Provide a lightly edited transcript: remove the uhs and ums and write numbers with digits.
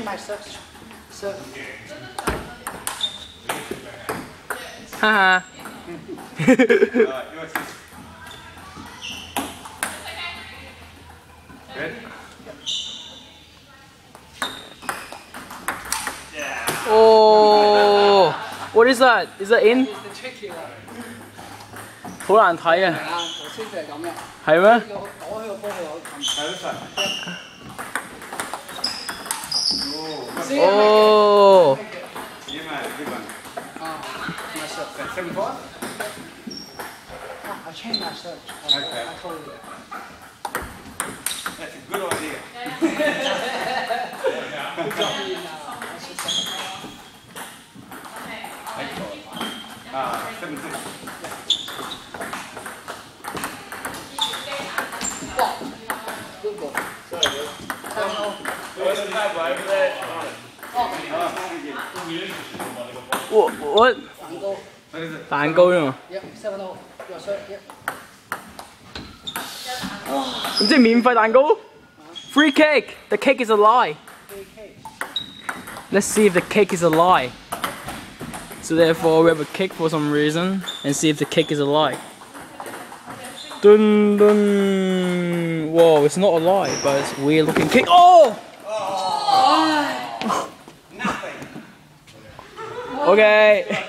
my serve. Serve. Haha. Oh, what is that? Is that in? 好難睇啊！ 我先就係咁嘅。 係咩？ 我喺個波度哦。 I changed my search. I told you. That's a good idea. Good job. Ah, 7-6. Good ball. What? 蛋糕啫嘛。 Yep, 7-0. Your serve. Yep. 咁即係免費蛋糕 ？Free cake. The cake is a lie. Let's see if the cake is a lie. So therefore we have a cake for some reason and see if the cake is a lie. Dun dun. Whoa, it's not a lie, but it's a weird looking cake. Oh! Nothing. Okay.